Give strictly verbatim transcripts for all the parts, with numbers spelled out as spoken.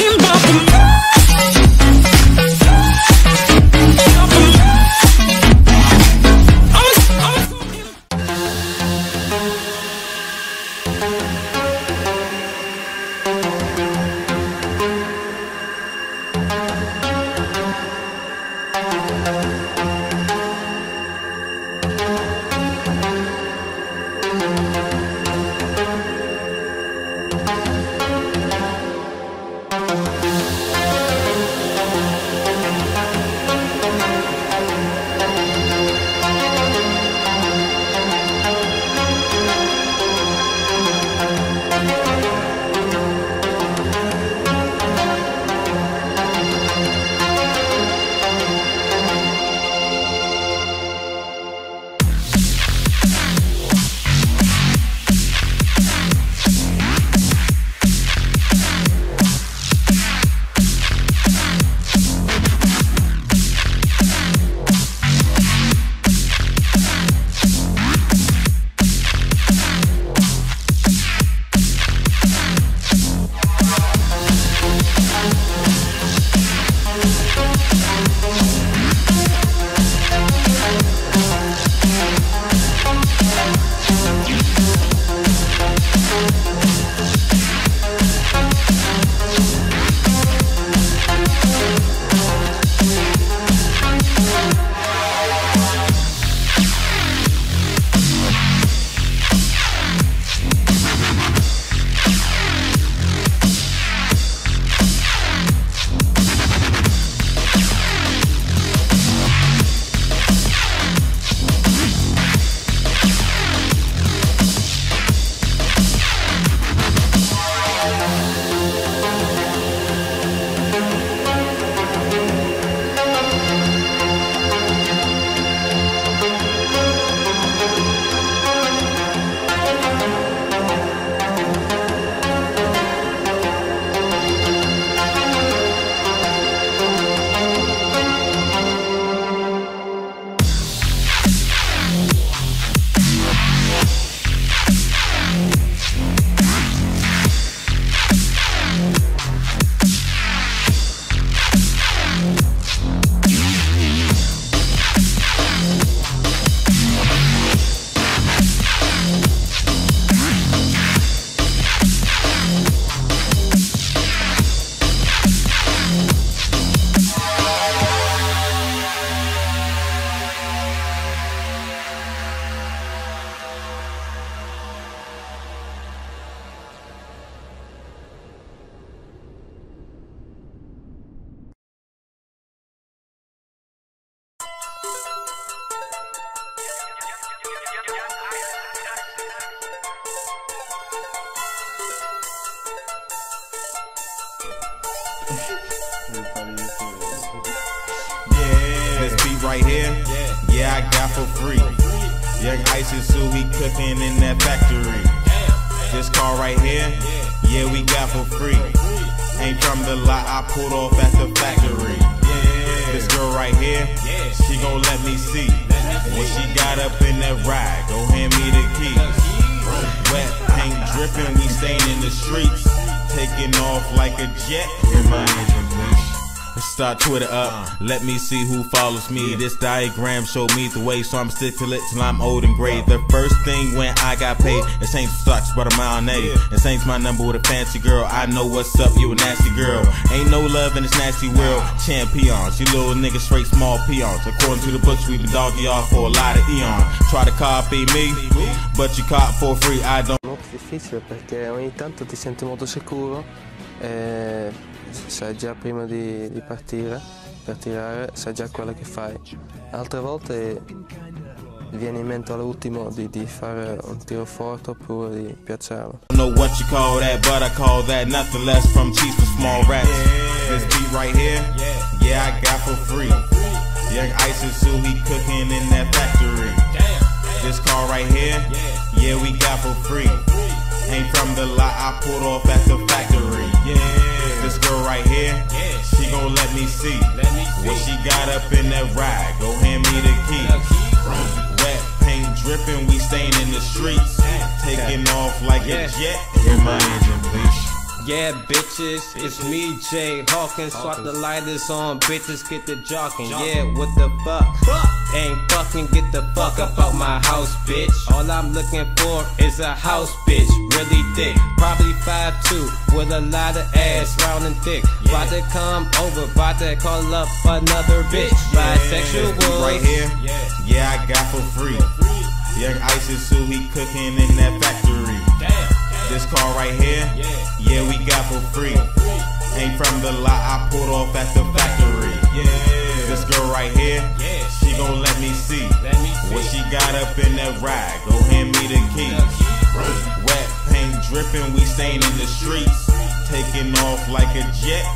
talking about the Yeah, this beat right here, yeah, I got for free. Young Ice is who he cooking in that factory. This car right here, yeah, we got for free. Ain't from the lot, I pulled off at the factory. This girl right here, she gon' let me see what she got up in that ride. Go hand me the keys. Wet paint dripping, we staying in the streets. Taking off like a jet. In my engine, please. Start Twitter up, let me see who follows me. This diagram showed me the way, so I'm stick to it till I'm old and gray. The first thing when I got paid, it ain't stocks but a mayonnaise. It ain't my number with a fancy girl. I know what's up, you a nasty girl. Ain't no love in this nasty world. Champions, you little niggas straight small peons. According to the books, we been doggy off for a lot of eons. Try to copy me, but you caught for free. I don't. È molto difficile perché ogni tanto ti senti molto sicuro e sai già prima di, di partire, per tirare, sai già quello che fai. Altre volte viene in mente all'ultimo di, di fare un tiro forte oppure di piazzarlo. I don't know what you call that, but I call that nothing less from cheap for small rats. This beat right here, yeah, I got for free. Young Ice is who he cooking in that factory. This car right here, yeah, we got for free. Ain't from the lot, I pulled off at the factory. This girl right here, she gon' let me see what she got up in that ride. Go hand me the keys. Wet paint dripping, we staying in the streets. Taking off like a jet. In my engine, please. Yeah, bitches, it's me, Jay Hawkins. Swap the lighters on, bitches, get the jocking. Yeah, what the fuck? Ain't fucking get the fuck up out my house, bitch. All I'm looking for is a house, bitch. Really thick, probably five two, with a lot of ass, round and thick. About to come over, about to call up another bitch. Bisexual right here, yeah, I got for free. Young Ice is who he cooking in that factory. This car right here, yeah, we got for free. Ain't from the lot, I pulled off at the factory. This girl right here, she gon' let me see what she got up in that ride. Go hand me the keys. Wet paint dripping, we staying in the streets, taking off like a jet.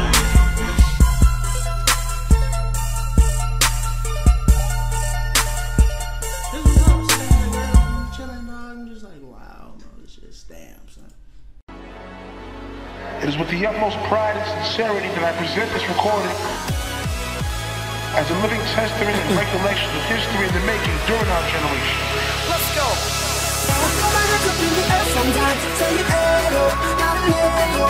It is with the utmost pride and sincerity that I present this recording as a living testament and recollection of history in the making during our generation. Let's go! Throw my hands up in the air sometimes, say it ego, not an ego.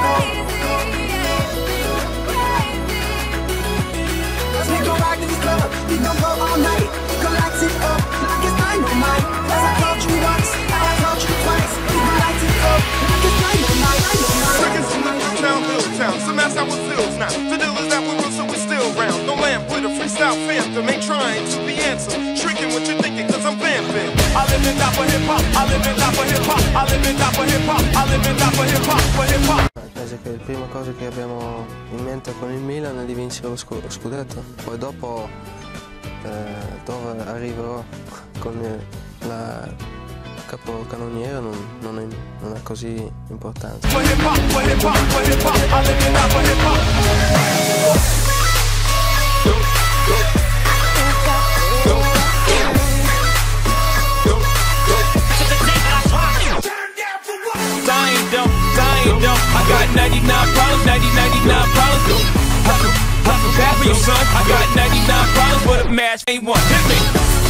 Cause we gon' rock this club, we gon' go all night, we gon' light it up like it's dynamite. As I told you once, now I told you twice, we gon' light it up like it's dynamite, dynamite. Town, little town, some ass out with fields now. The deal is that we will, so we still round. No lamp with a freestyle phantom, ain't trying to be handsome. Shrinking what you're thinking, cause I'm vamping. I live in top of hip hop, I live in top of hip hop, I live in top of hip hop, I live in top of hip hop, for hip hop. Penso che la prima cosa che abbiamo in mente con il Milan è di vincere lo scudetto, poi dopo eh, dove arriverò con la capocannoniere non, non, è, non è così importante. I got ninety-nine problems, ninety, ninety-nine problems. Hustle, hustle bad for you, son. I got ninety-nine problems, but a match ain't one. Hit me.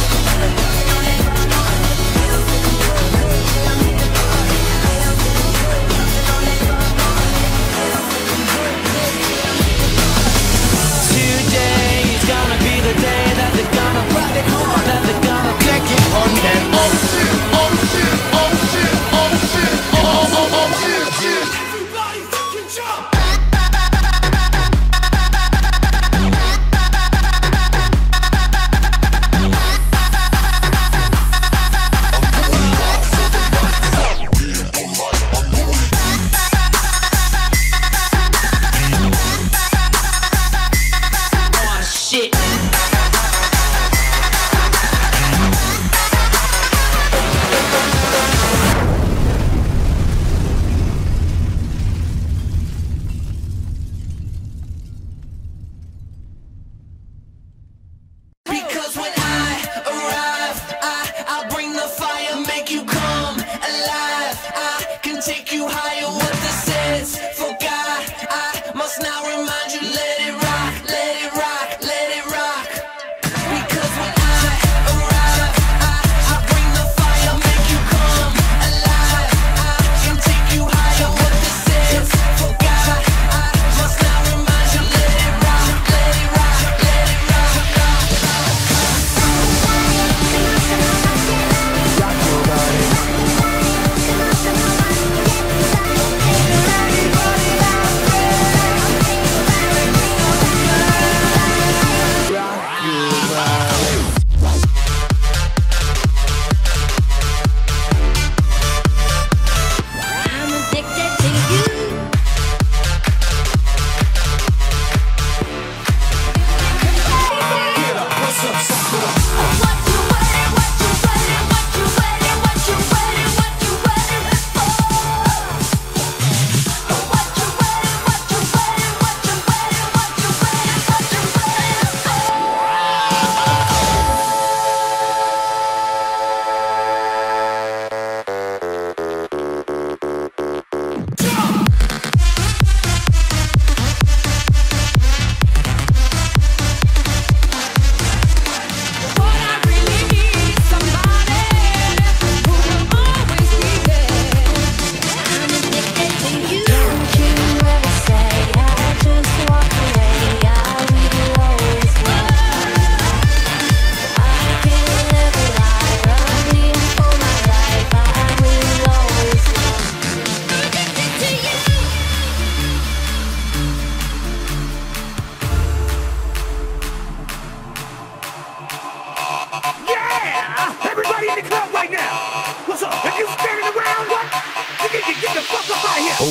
Today is gonna be the day that they're gonna run it hard, that they're gonna take it on and oh shit, oh shit, oh shit, oh shit, oh oh oh shit, shit. Everybody fucking jump!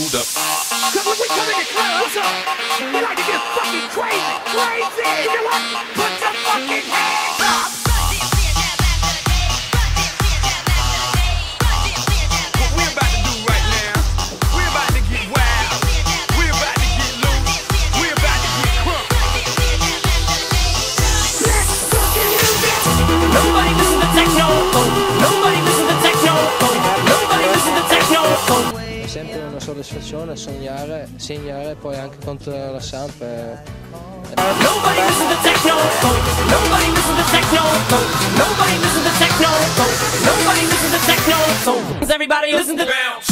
hold up. Cause when we come in the club, what's up? We like to get fucking crazy, crazy. You know what? Put your fucking hands up. What we're about to do right now, we're about to get wild. We're about to get loose. We're about to get crunk. Let's fucking do this. Nobody listen to techno. Nobody listen to techno. Nobody listen to techno. È sempre una soddisfazione sognare, segnare poi anche contro la Samp. Nobody listen to techno. Nobody listen to techno. Nobody listen to techno. Nobody listen to techno. Cause everybody listen to bounce.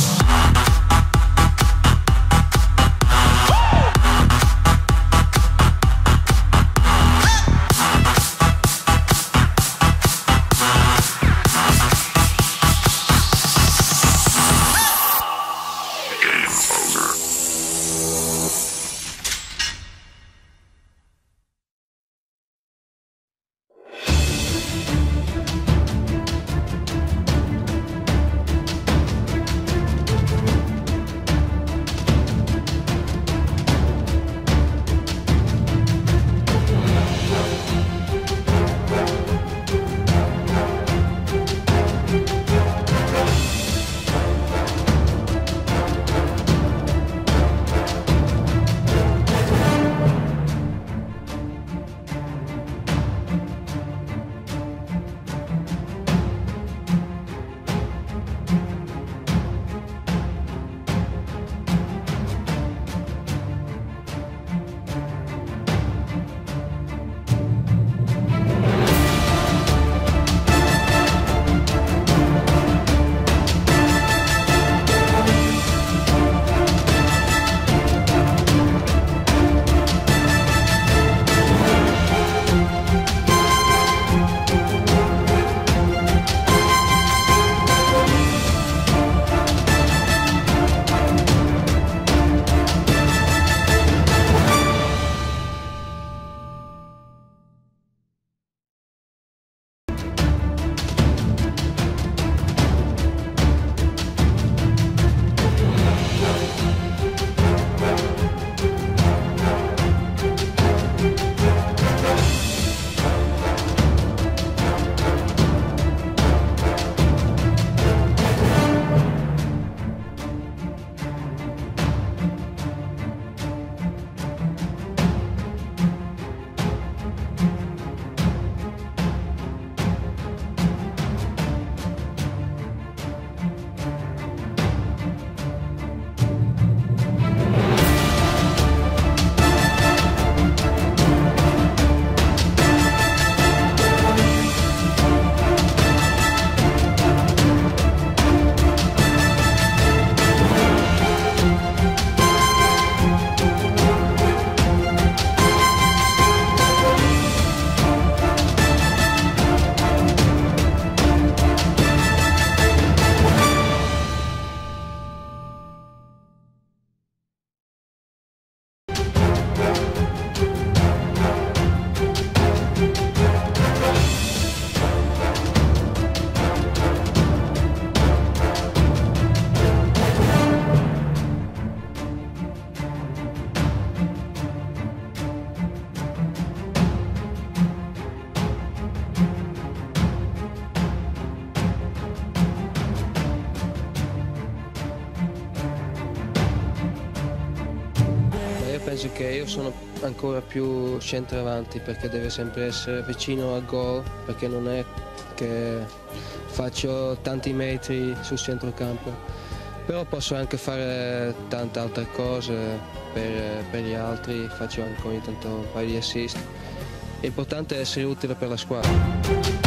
Penso che io sono ancora più centravanti perché deve sempre essere vicino al gol, perché non è che faccio tanti metri sul centrocampo, però posso anche fare tante altre cose per, per gli altri, faccio anche ogni tanto un paio di assist. L'importante è essere utile per la squadra.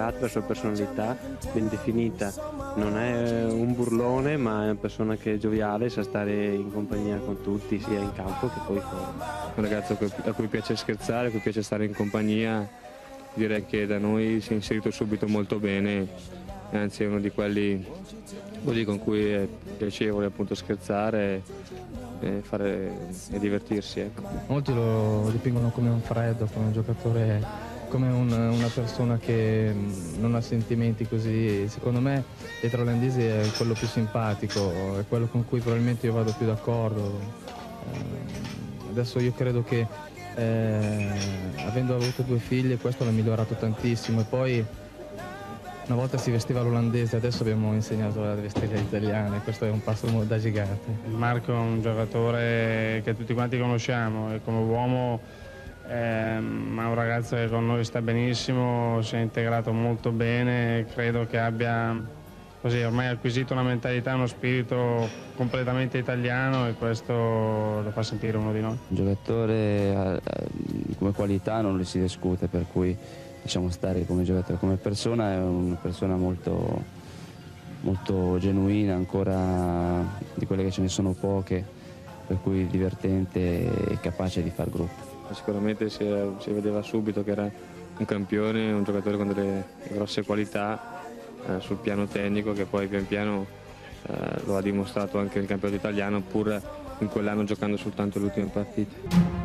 carattere, la sua personalità ben definita. Non è un burlone, ma è una persona che è gioviale, sa stare in compagnia con tutti, sia in campo che poi fuori. Un ragazzo a cui piace scherzare, a cui piace stare in compagnia, direi che da noi si è inserito subito molto bene, anzi è uno di quelli, quelli con cui è piacevole appunto scherzare e, fare, e divertirsi. Ecco. Molti lo dipingono come un freddo, come un giocatore, come un, una persona che non ha sentimenti così. Secondo me dietro l'olandese è quello più simpatico, è quello con cui probabilmente io vado più d'accordo. Eh, adesso io credo che eh, avendo avuto due figlie questo l'ha migliorato tantissimo, e poi una volta si vestiva l'olandese, adesso abbiamo insegnato a vestire l'italiano, e questo è un passo da gigante. Marco è un giocatore che tutti quanti conosciamo e come uomo è un ragazzo che con noi sta benissimo, si è integrato molto bene, credo che abbia così ormai acquisito una mentalità e uno spirito completamente italiano, e questo lo fa sentire uno di noi. Un giocatore come qualità non lo si discute, per cui lasciamo stare come giocatore. Come persona è una persona molto, molto genuina, ancora di quelle che ce ne sono poche, per cui divertente e capace di far gruppo. Sicuramente si, si vedeva subito che era un campione, un giocatore con delle grosse qualità eh, sul piano tecnico, che poi pian piano eh, lo ha dimostrato anche nel campionato italiano, pur in quell'anno giocando soltanto l'ultima partita.